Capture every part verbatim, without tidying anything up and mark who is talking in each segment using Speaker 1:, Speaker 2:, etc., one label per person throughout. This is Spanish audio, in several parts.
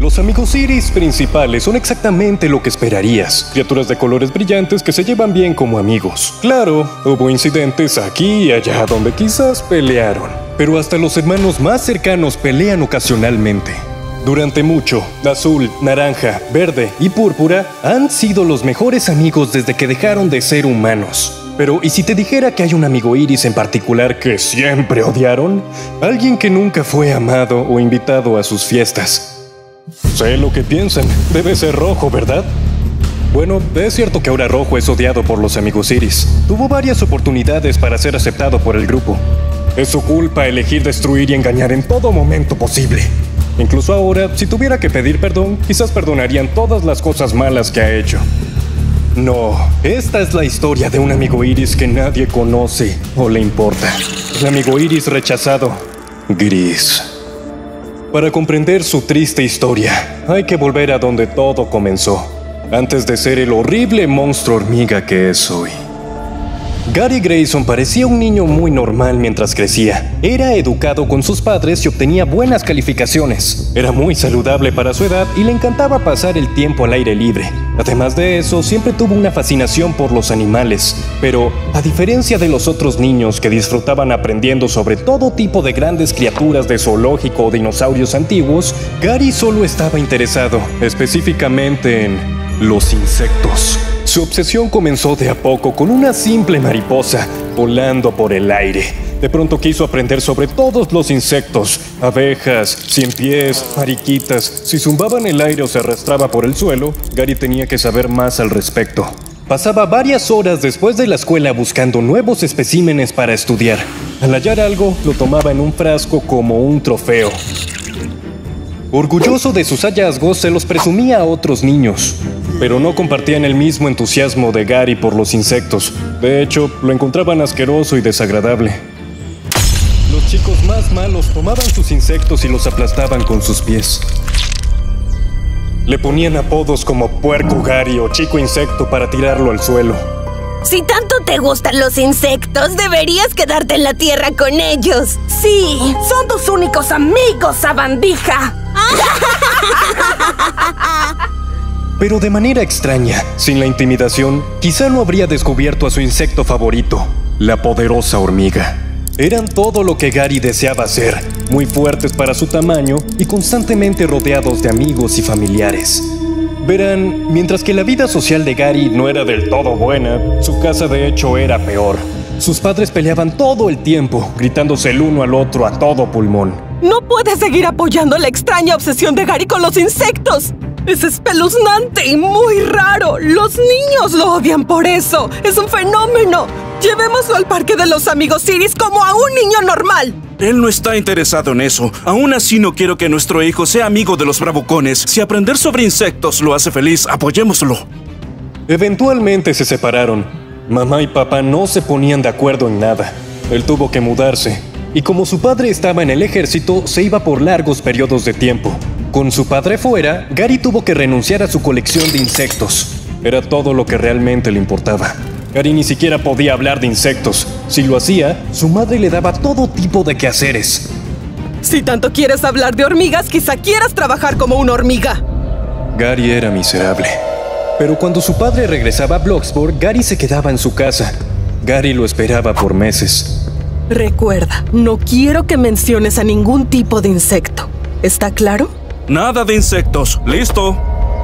Speaker 1: Los amigos iris principales son exactamente lo que esperarías, criaturas de colores brillantes que se llevan bien como amigos. Claro, hubo incidentes aquí y allá donde quizás pelearon, pero hasta los hermanos más cercanos pelean ocasionalmente. Durante mucho, azul, naranja, verde y púrpura han sido los mejores amigos desde que dejaron de ser humanos. Pero, ¿y si te dijera que hay un amigo iris en particular que siempre odiaron? Alguien que nunca fue amado o invitado a sus fiestas. Sé lo que piensan, debe ser rojo, ¿verdad? Bueno, es cierto que ahora Rojo es odiado por los amigos iris. Tuvo varias oportunidades para ser aceptado por el grupo. Es su culpa elegir destruir y engañar en todo momento posible. Incluso ahora, si tuviera que pedir perdón, quizás perdonarían todas las cosas malas que ha hecho. No, esta es la historia de un amigo iris que nadie conoce o le importa. El amigo iris rechazado, Gris. Para comprender su triste historia, hay que volver a donde todo comenzó, antes de ser el horrible monstruo hormiga que es hoy. Gary Grayson parecía un niño muy normal mientras crecía. Era educado con sus padres y obtenía buenas calificaciones. Era muy saludable para su edad y le encantaba pasar el tiempo al aire libre. Además de eso, siempre tuvo una fascinación por los animales. Pero, a diferencia de los otros niños que disfrutaban aprendiendo sobre todo tipo de grandes criaturas de zoológico o dinosaurios antiguos, Gary solo estaba interesado, específicamente en los insectos. Su obsesión comenzó de a poco con una simple mariposa volando por el aire. De pronto quiso aprender sobre todos los insectos, abejas, ciempiés, mariquitas. Si zumbaba en el aire o se arrastraba por el suelo, Gary tenía que saber más al respecto. Pasaba varias horas después de la escuela buscando nuevos especímenes para estudiar. Al hallar algo, lo tomaba en un frasco como un trofeo. Orgulloso de sus hallazgos, se los presumía a otros niños, pero no compartían el mismo entusiasmo de Gary por los insectos. De hecho, lo encontraban asqueroso y desagradable. Los chicos más malos tomaban sus insectos y los aplastaban con sus pies. Le ponían apodos como Puerco Gary o Chico Insecto para tirarlo al suelo.
Speaker 2: Si tanto te gustan los insectos, deberías quedarte en la tierra con ellos.
Speaker 3: Sí, son tus únicos amigos, sabandija.
Speaker 1: Pero de manera extraña, sin la intimidación, quizá no habría descubierto a su insecto favorito, la poderosa hormiga. Eran todo lo que Gary deseaba ser, muy fuertes para su tamaño y constantemente rodeados de amigos y familiares. Verán, mientras que la vida social de Gary no era del todo buena, su casa de hecho era peor. Sus padres peleaban todo el tiempo, gritándose el uno al otro a todo pulmón.
Speaker 3: No puedes seguir apoyando la extraña obsesión de Gary con los insectos. Es espeluznante y muy raro. Los niños lo odian por eso. Es un fenómeno. Llevémoslo al parque de los amigos iris como a un niño normal.
Speaker 4: Él no está interesado en eso. Aún así no quiero que nuestro hijo sea amigo de los bravucones. Si aprender sobre insectos lo hace feliz, apoyémoslo.
Speaker 1: Eventualmente se separaron. Mamá y papá no se ponían de acuerdo en nada. Él tuvo que mudarse. Y como su padre estaba en el ejército, se iba por largos periodos de tiempo. Con su padre fuera, Gary tuvo que renunciar a su colección de insectos. Era todo lo que realmente le importaba. Gary ni siquiera podía hablar de insectos. Si lo hacía, su madre le daba todo tipo de quehaceres.
Speaker 3: Si tanto quieres hablar de hormigas, quizá quieras trabajar como una hormiga.
Speaker 1: Gary era miserable. Pero cuando su padre regresaba a Bloxburg, Gary se quedaba en su casa. Gary lo esperaba por meses.
Speaker 3: Recuerda, no quiero que menciones a ningún tipo de insecto. ¿Está claro?
Speaker 4: Nada de insectos. ¡Listo!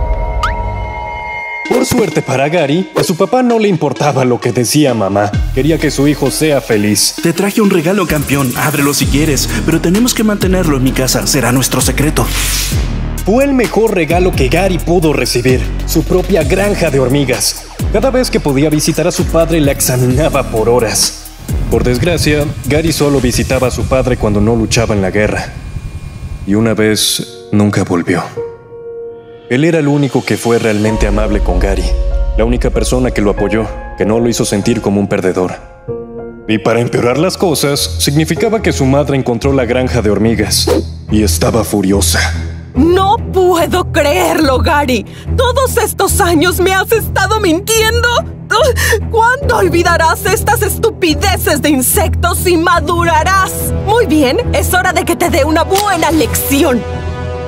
Speaker 1: Por suerte para Gary, a su papá no le importaba lo que decía mamá. Quería que su hijo sea feliz.
Speaker 4: Te traje un regalo, campeón. Ábrelo si quieres, pero tenemos que mantenerlo en mi casa. Será nuestro secreto.
Speaker 1: Fue el mejor regalo que Gary pudo recibir, su propia granja de hormigas. Cada vez que podía visitar a su padre, la examinaba por horas. Por desgracia, Gary solo visitaba a su padre cuando no luchaba en la guerra. Y una vez, nunca volvió. Él era el único que fue realmente amable con Gary, la única persona que lo apoyó, que no lo hizo sentir como un perdedor. Y para empeorar las cosas, significaba que su madre encontró la granja de hormigas y estaba furiosa.
Speaker 3: No puedo creerlo, Gary. Todos estos años me has estado mintiendo. ¿Cuándo olvidarás estas estupideces de insectos y madurarás? Muy bien, es hora de que te dé una buena lección.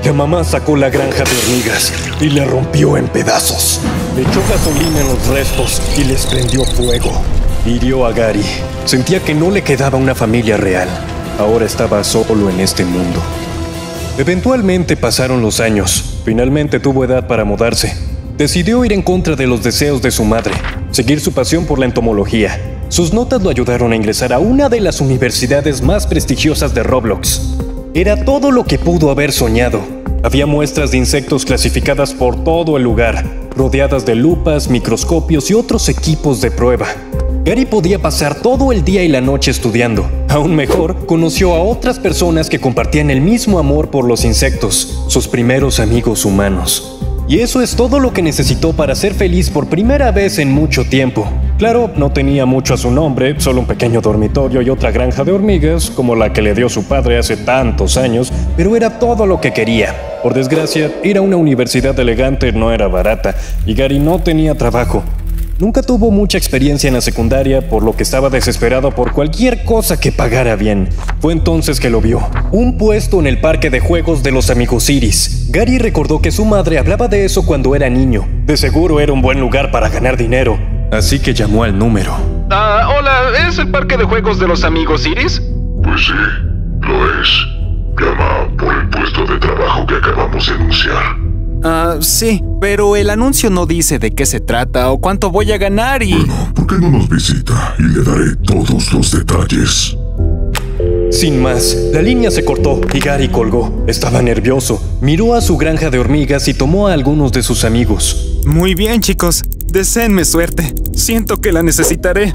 Speaker 1: la mamá sacó la granja de hormigas y la rompió en pedazos. Le echó gasolina en los restos y les prendió fuego. Hirió a Gary. Sentía que no le quedaba una familia real. Ahora estaba solo en este mundo. Eventualmente pasaron los años. Finalmente tuvo edad para mudarse. Decidió ir en contra de los deseos de su madre, seguir su pasión por la entomología. Sus notas lo ayudaron a ingresar a una de las universidades más prestigiosas de Roblox. Era todo lo que pudo haber soñado. Había muestras de insectos clasificadas por todo el lugar, rodeadas de lupas, microscopios y otros equipos de prueba. Gary podía pasar todo el día y la noche estudiando. Aún mejor, conoció a otras personas que compartían el mismo amor por los insectos, sus primeros amigos humanos. Y eso es todo lo que necesitó para ser feliz por primera vez en mucho tiempo. Claro, no tenía mucho a su nombre, solo un pequeño dormitorio y otra granja de hormigas, como la que le dio su padre hace tantos años, pero era todo lo que quería. Por desgracia, ir a una universidad elegante no era barata, y Gary no tenía trabajo. Nunca tuvo mucha experiencia en la secundaria, por lo que estaba desesperado por cualquier cosa que pagara bien. Fue entonces que lo vio. Un puesto en el parque de juegos de los amigos Iris. Gary recordó que su madre hablaba de eso cuando era niño. De seguro era un buen lugar para ganar dinero. Así que llamó al número.
Speaker 5: Ah, hola, ¿es el parque de juegos de los amigos Iris?
Speaker 6: Pues sí, lo es. Llama por el puesto de trabajo que acabamos de anunciar.
Speaker 5: Ah, sí, pero el anuncio no dice de qué se trata o cuánto voy a ganar y...
Speaker 6: Bueno, ¿por qué no nos visita y le daré todos los detalles?
Speaker 1: Sin más, la línea se cortó y Gary colgó. Estaba nervioso. Miró a su granja de hormigas y tomó a algunos de sus amigos.
Speaker 5: Muy bien, chicos. Deséenme suerte. Siento que la necesitaré.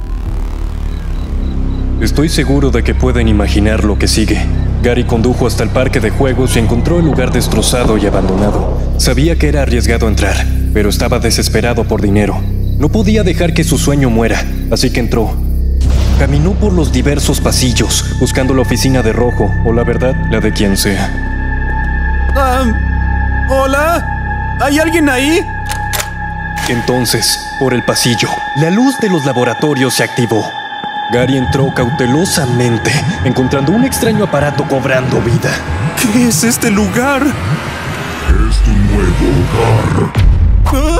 Speaker 1: Estoy seguro de que pueden imaginar lo que sigue. Gary condujo hasta el parque de juegos y encontró el lugar destrozado y abandonado. Sabía que era arriesgado entrar, pero estaba desesperado por dinero. No podía dejar que su sueño muera, así que entró. Caminó por los diversos pasillos, buscando la oficina de Rojo, o la verdad, la de quien sea.
Speaker 5: Um, ¿Hola? ¿Hay alguien ahí?
Speaker 1: Entonces, por el pasillo, la luz de los laboratorios se activó. Gary entró cautelosamente, encontrando un extraño aparato cobrando vida.
Speaker 5: ¿Qué es este lugar?
Speaker 6: Es tu nuevo hogar.
Speaker 5: ¿Ah?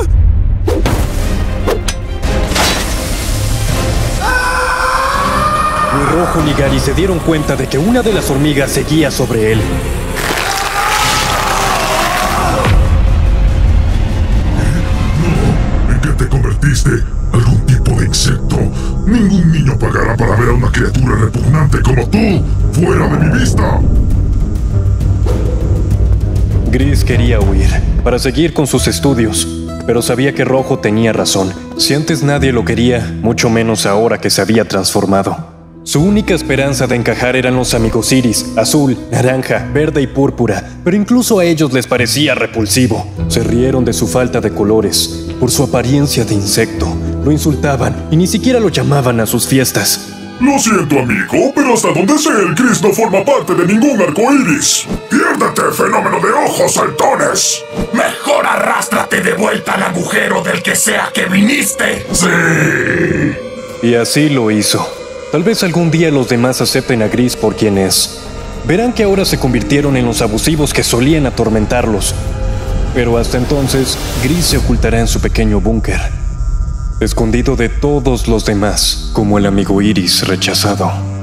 Speaker 1: Ni Rojo ni Gary se dieron cuenta de que una de las hormigas seguía sobre él.
Speaker 6: No, ¿en qué te convertiste? ¿Algún tipo de insecto? Ningún niño pagará para ver a una criatura repugnante como tú. ¡Fuera de mi vista!
Speaker 1: Gris quería huir, para seguir con sus estudios, pero sabía que Rojo tenía razón. Si antes nadie lo quería, mucho menos ahora que se había transformado. Su única esperanza de encajar eran los amigos Iris, azul, naranja, verde y púrpura, pero incluso a ellos les parecía repulsivo. Se rieron de su falta de colores, por su apariencia de insecto. Lo insultaban y ni siquiera lo llamaban a sus fiestas.
Speaker 6: Lo siento, amigo, pero hasta donde sé, el Gris no forma parte de ningún arcoíris. ¡Piérdete, fenómeno de ojos saltones!
Speaker 7: ¡Mejor arrástrate de vuelta al agujero del que sea que viniste!
Speaker 6: ¡Sí!
Speaker 1: Y así lo hizo. Tal vez algún día los demás acepten a Gris por quien es. Verán que ahora se convirtieron en los abusivos que solían atormentarlos. Pero hasta entonces, Gris se ocultará en su pequeño búnker, escondido de todos los demás, como el amigo Iris rechazado.